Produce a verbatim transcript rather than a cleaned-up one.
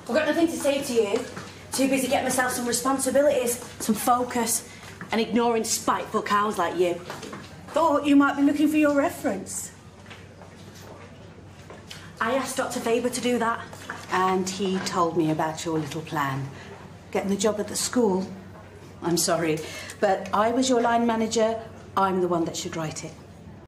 I've got nothing to say to you. Too busy getting myself some responsibilities, some focus, and ignoring spiteful cows like you. Thought you might be looking for your reference. I asked Doctor Faber to do that. And he told me about your little plan. Getting the job at the school. I'm sorry, but I was your line manager. I'm the one that should write it.